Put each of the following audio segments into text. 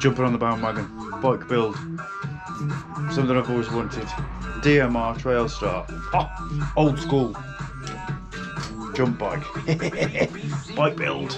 jumping on the bandwagon. Bike build. Something I've always wanted. DMR Trailstar. Oh, old school. Jump bike. Bike build.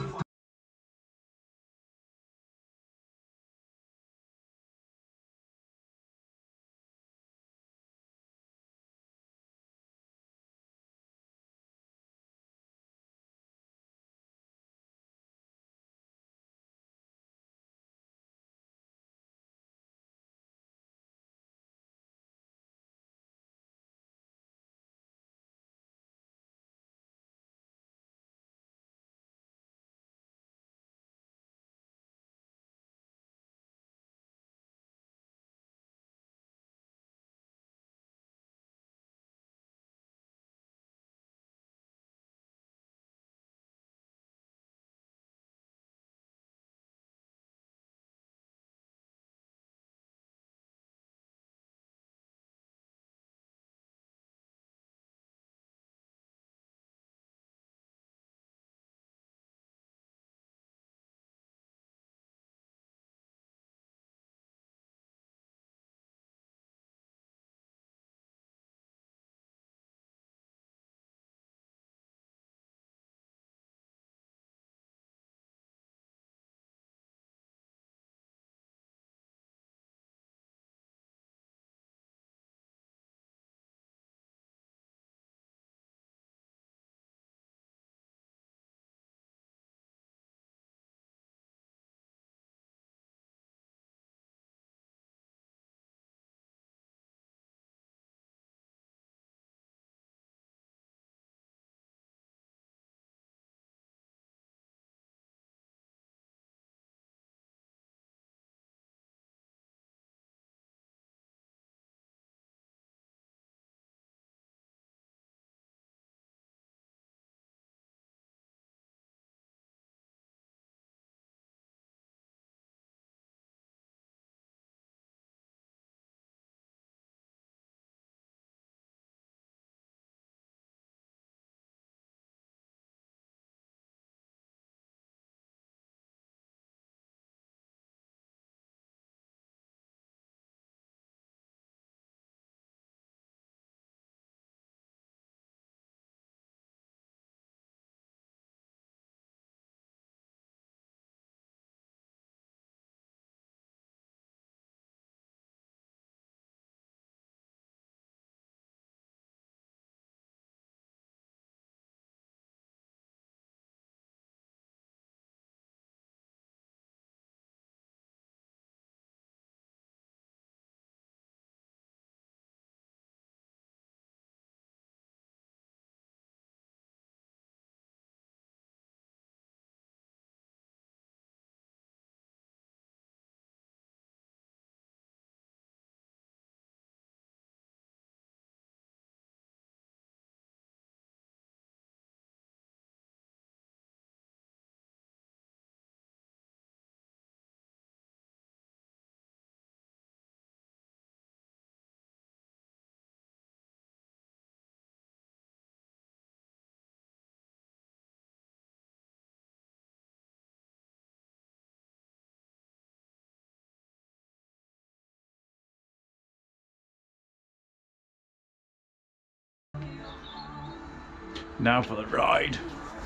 Now for the ride.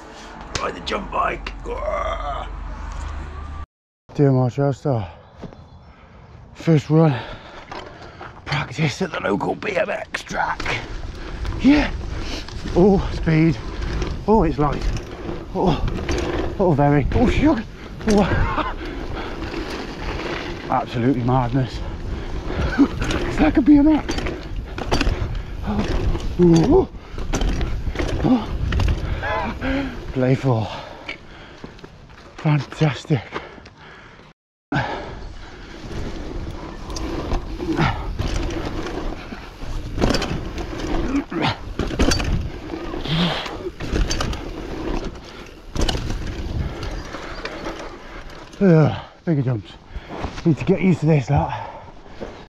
Ride the jump bike. DMR Trailstar. First run. Practice at the local BMX track. Yeah. Oh, speed. Oh, it's light. Oh, very. Oh, sugar. Oh. Absolutely madness. It's like a BMX. Oh. Playful. Fantastic. Bigger jumps. Need to get used to this, that.